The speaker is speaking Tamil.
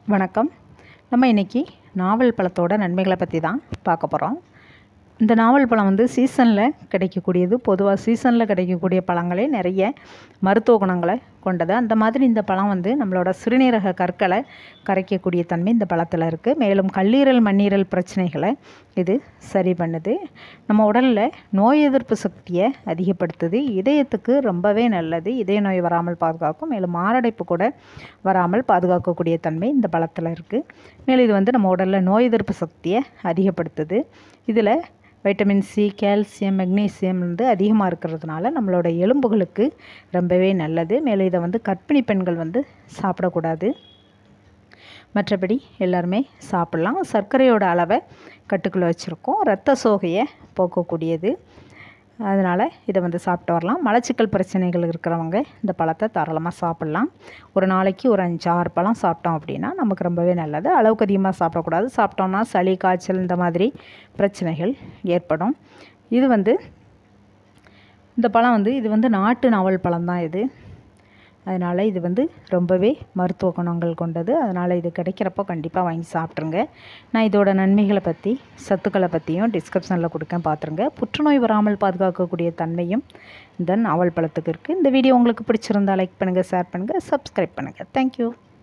வணக்கம். நம்ம இன்றைக்கி நாவல் பழத்தோட நன்மைகளை பற்றி தான் பார்க்க போகிறோம். இந்த நாவல் பழம் வந்து சீசனில் கிடைக்கக்கூடியது. பொதுவாக சீசனில் கிடைக்கக்கூடிய பழங்களே நிறைய மருத்துவ குணங்களை கொண்டது. அந்த மாதிரி இந்த பழம் வந்து நம்மளோட சிறுநீரக கற்களை கரைக்கக்கூடிய தன்மை இந்த பழத்தில் இருக்குது. மேலும் கல்லீரல் மண்ணீரல் பிரச்சனைகளை இது சரி பண்ணுது. நம்ம உடலில் நோய் எதிர்ப்பு சக்தியை அதிகப்படுத்துது. இதயத்துக்கு ரொம்பவே நல்லது. இதய நோய் வராமல் பாதுகாக்கும். மேலும் மாரடைப்பு கூட வராமல் பாதுகாக்கக்கூடிய தன்மை இந்த பழத்தில் இருக்குது. மேலும் இது வந்து நம்ம உடலில் நோய் எதிர்ப்பு சக்தியை அதிகப்படுத்துது. இதில் வைட்டமின் சி, கால்சியம், மெக்னீசியம் வந்து அதிகமாக இருக்கிறதுனால நம்மளோட எலும்புகளுக்கு ரொம்பவே நல்லது. மேலும் இதை வந்து கர்ப்பிணி பெண்கள் வந்து சாப்பிடக்கூடாது. மற்றபடி எல்லாருமே சாப்பிட்லாம். சர்க்கரையோட அளவை கட்டுக்குள்ளே வச்சுருக்கோம். இரத்த சோகையை போக்கக்கூடியது. அதனால் இதை வந்து சாப்பிட்டு வரலாம். மலச்சிக்கல் பிரச்சனைகள் இருக்கிறவங்க இந்த பழத்தை தாராளமாக சாப்பிட்லாம். ஒரு நாளைக்கு ஒரு 5-6 பழம் சாப்பிட்டோம் அப்படின்னா நமக்கு ரொம்பவே நல்லது. அளவுக்கு அதிகமாக சாப்பிடக்கூடாது. சாப்பிட்டோம்னா சளி, காய்ச்சல் இந்த மாதிரி பிரச்சனைகள் ஏற்படும். இது வந்து இந்த பழம் வந்து இது வந்து நாட்டு நாவல் பழம் தான் இது. அதனால் இது வந்து ரொம்பவே மருத்துவ குணங்கள் கொண்டது. அதனால் இது கிடைக்கிறப்போ கண்டிப்பாக வாங்கி சாப்பிட்ருங்க. நான் இதோட நன்மைகளை பற்றி, சத்துக்களை பற்றியும் டிஸ்கிரிப்ஷனில் கொடுக்கேன், பார்த்துருங்க. புற்றுநோய் வராமல் பாதுகாக்கக்கூடிய தன்மையும் இந்த நாவல் பழத்துக்கு இருக்குது. இந்த வீடியோ உங்களுக்கு பிடிச்சிருந்தால் லைக் பண்ணுங்கள், ஷேர் பண்ணுங்கள், சப்ஸ்கிரைப் பண்ணுங்கள். தேங்க்யூ.